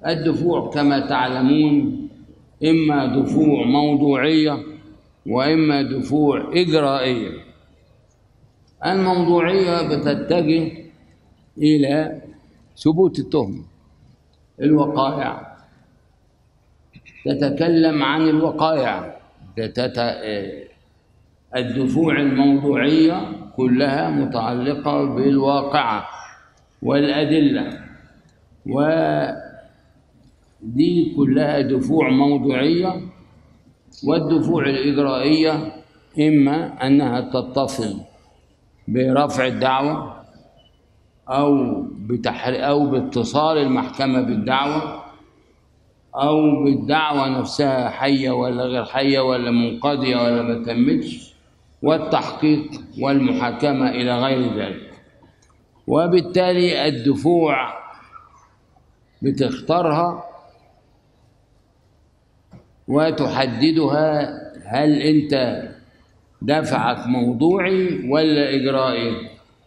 الدفوع كما تعلمون إما دفوع موضوعية وإما دفوع إجرائية. الموضوعية بتتجه إلى ثبوت التهمة، الوقائع، تتكلم عن الوقائع. الدفوع الموضوعية كلها متعلقة بالواقعة والأدلة، ودي كلها دفوع موضوعية. والدفوع الإجرائية إما أنها تتصل برفع الدعوة أو باتصال المحكمة بالدعوة أو بالدعوة نفسها حية ولا غير حية ولا منقضية ولا ما تمتش، والتحقيق والمحاكمة إلى غير ذلك. وبالتالي الدفوع بتختارها وتحددها، هل أنت دفعك موضوعي ولا إجرائي؟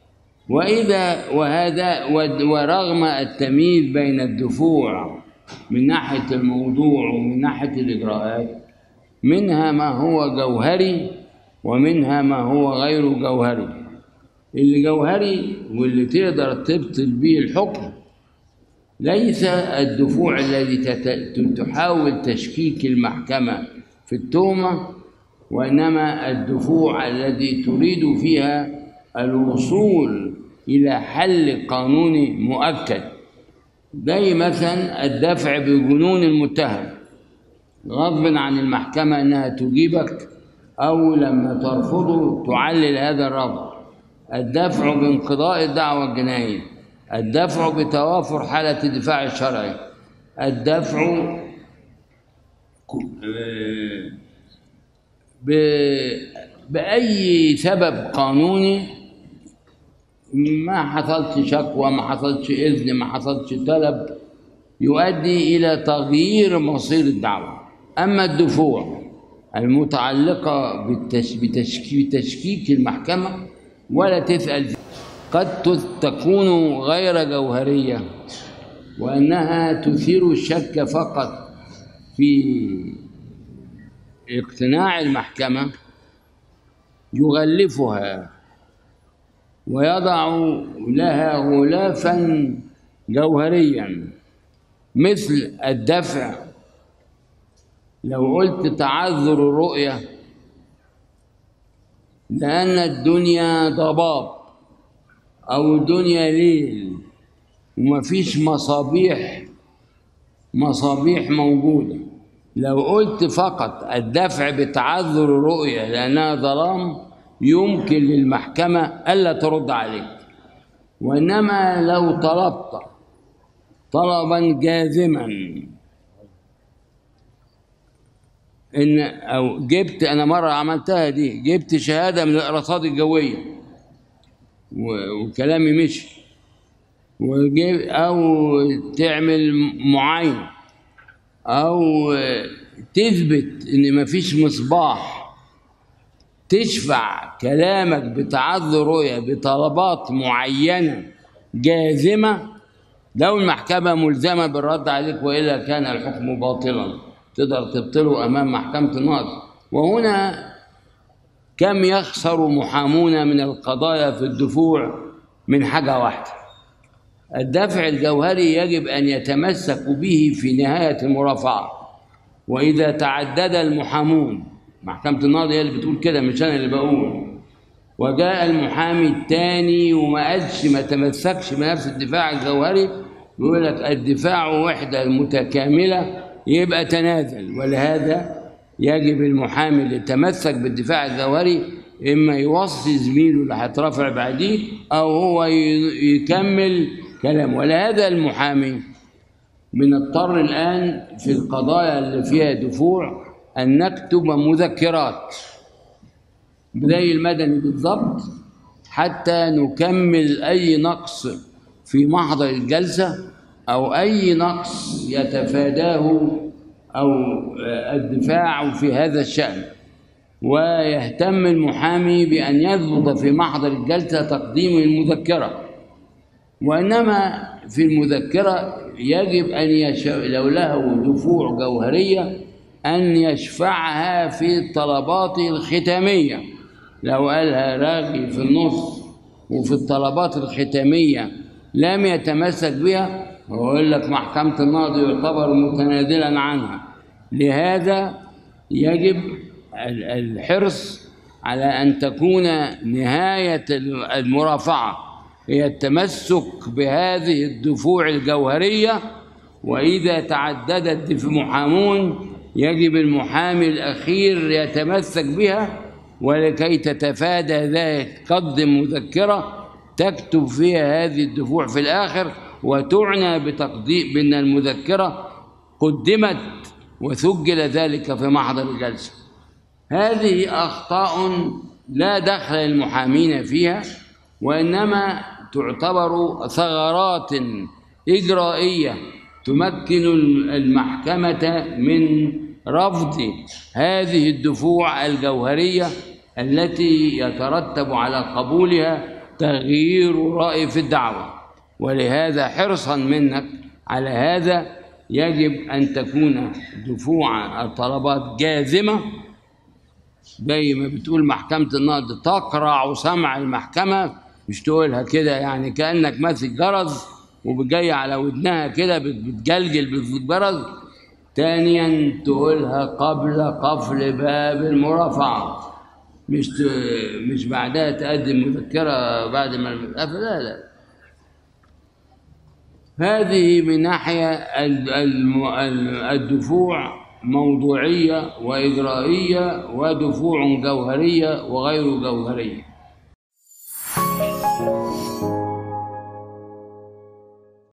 ورغم التمييز بين الدفوع من ناحية الموضوع ومن ناحية الإجراءات، منها ما هو جوهري ومنها ما هو غير جوهري. اللي جوهري واللي تقدر تبطل به الحكم ليس الدفوع الذي تحاول تشكيك المحكمة في التهمة، وإنما الدفوع الذي تريد فيها الوصول إلى حل قانوني مؤكد، زي مثلا الدفع بجنون المتهم غصب عن المحكمة أنها تجيبك، أو لما ترفضه تعلل هذا الرفض، الدفع بانقضاء الدعوة الجنائية، الدفع بتوافر حالة الدفاع الشرعي، الدفع بأي سبب قانوني، ما حصلش شكوى، ما حصلش إذن، ما حصلش طلب، يؤدي إلى تغيير مصير الدعوة. أما الدفوع المتعلقة بتشكيك المحكمة ولا تسأل قد تكون غير جوهرية، وأنها تثير الشك فقط في اقتناع المحكمة، يغلفها ويضع لها غلافا جوهريا مثل الدفع. لو قلت تعذر الرؤية لأن الدنيا ضباب أو الدنيا ليل ومفيش مصابيح موجودة، لو قلت فقط الدفع بتعذر الرؤية لأنها ظلام، يمكن للمحكمة ألا ترد عليك. وإنما لو طلبت طلبا جازما أو جبت، أنا مرة عملتها دي، جبت شهادة من الأرصاد الجوية وكلامي مشي، أو تعمل معاينة أو تثبت إن مفيش مصباح، تشفع كلامك بتعذر رؤية بطلبات معينة جازمة، لو المحكمة ملزمة بالرد عليك وإلا كان الحكم باطلا، تقدر تبطله أمام محكمة النقض. وهنا كم يخسر محامون من القضايا في الدفوع من حاجة واحدة: الدفع الجوهري يجب أن يتمسكوا به في نهاية المرافعة، وإذا تعدد المحامون، محكمة النقض هي اللي بتقول كده مش أنا اللي بقول، وجاء المحامي الثاني ما تمسكش بنفس الدفاع الجوهري، بيقول لك الدفاع وحدة متكاملة، يبقى تنازل. ولهذا يجب المحامي اللي تمسك بالدفاع الجوهري إما يوصي زميله اللي هيترافع بعديه أو هو يكمل كلامه. ولهذا المحامي بنضطر الآن في القضايا اللي فيها دفوع أن نكتب مذكرات زي المدني بالضبط، حتى نكمل أي نقص في محضر الجلسة أو أي نقص يتفاداه أو الدفاع في هذا الشأن. ويهتم المحامي بأن يضبط في محضر الجلسة تقديم المذكرة، وإنما في المذكرة يجب أن لو له دفوع جوهرية أن يشفعها في الطلبات الختامية. لو قالها راغي في النص وفي الطلبات الختامية لم يتمسك بها، ويقول لك محكمة النقض يعتبر متنازلا عنها. لهذا يجب الحرص على أن تكون نهاية المرافعة هي التمسك بهذه الدفوع الجوهرية، وإذا تعددت محامون يجب المحامي الأخير يتمسك بها. ولكي تتفادى ذلك قدم مذكرة تكتب فيها هذه الدفوع في الآخر، وتعنى بتقديم بأن المذكرة قدمت وسجل ذلك في محضر الجلسة. هذه أخطاء لا دخل للمحامين فيها، وإنما تعتبر ثغرات إجرائية تمكن المحكمة من رفض هذه الدفوع الجوهرية التي يترتب على قبولها تغيير رأي في الدعوة. ولهذا حرصا منك على هذا يجب أن تكون دفوع الطلبات جازمة، زي ما بتقول محكمة النقض تقرع سمع المحكمة، مش تقولها كده يعني كأنك ماسك جرس وبتجي على ودنها كده بتجلجل بالجرس. ثانيا تقولها قبل قفل باب المرافعة، مش بعدها تقدم مذكرة بعد ما المتقفل، لا. هذه من ناحية الدفوع موضوعية وإجرائية ودفوع جوهرية وغير جوهرية.